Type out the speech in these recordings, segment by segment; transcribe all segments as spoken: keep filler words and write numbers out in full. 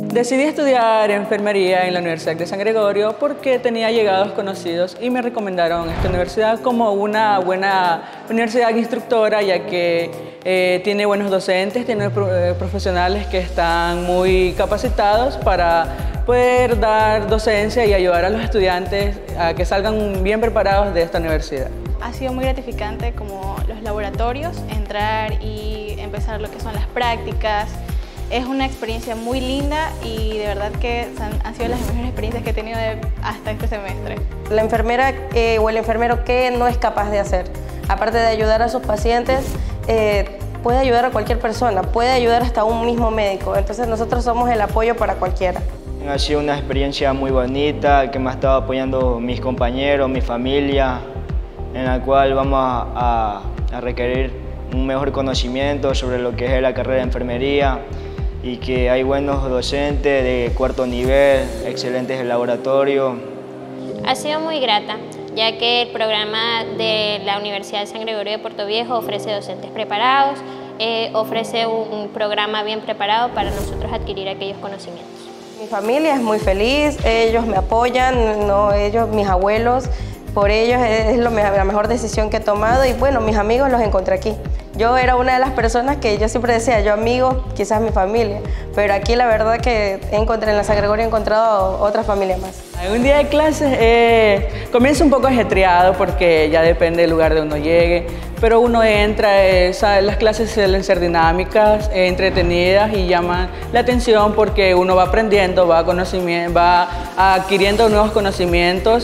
Decidí estudiar enfermería en la Universidad de San Gregorio porque tenía allegados conocidos y me recomendaron esta universidad como una buena universidad instructora, ya que eh, tiene buenos docentes, tiene profesionales que están muy capacitados para poder dar docencia y ayudar a los estudiantes a que salgan bien preparados de esta universidad. Ha sido muy gratificante como los laboratorios, entrar y empezar lo que son las prácticas. Es una experiencia muy linda y de verdad que han, han sido las mejores experiencias que he tenido de, hasta este semestre. La enfermera eh, o el enfermero, ¿qué no es capaz de hacer? Aparte de ayudar a sus pacientes, eh, puede ayudar a cualquier persona, puede ayudar hasta a un mismo médico. Entonces nosotros somos el apoyo para cualquiera. Ha sido una experiencia muy bonita que me ha estado apoyando mis compañeros, mi familia, en la cual vamos a, a, a requerir un mejor conocimiento sobre lo que es la carrera de enfermería, y que hay buenos docentes de cuarto nivel, excelentes en laboratorio. Ha sido muy grata, ya que el programa de la Universidad de San Gregorio de Puerto Viejo ofrece docentes preparados, eh, ofrece un, un programa bien preparado para nosotros adquirir aquellos conocimientos. Mi familia es muy feliz, ellos me apoyan, no, ellos, mis abuelos, por ellos es lo, la mejor decisión que he tomado y bueno, mis amigos los encontré aquí. Yo era una de las personas que yo siempre decía, yo amigo, quizás mi familia, pero aquí la verdad que encontré en la San Gregorio he encontrado otra familia más. Un día de clases eh, comienza un poco ajetreado porque ya depende del lugar de uno llegue, pero uno entra, eh, sabe, las clases suelen ser dinámicas, eh, entretenidas y llaman la atención porque uno va aprendiendo, va, conocimiento, va adquiriendo nuevos conocimientos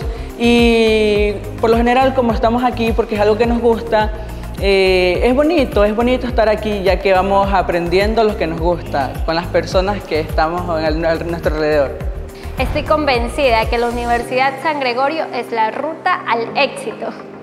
y por lo general como estamos aquí porque es algo que nos gusta, Eh, es bonito, es bonito estar aquí ya que vamos aprendiendo lo que nos gusta con las personas que estamos a nuestro alrededor. Estoy convencida que la Universidad San Gregorio es la ruta al éxito.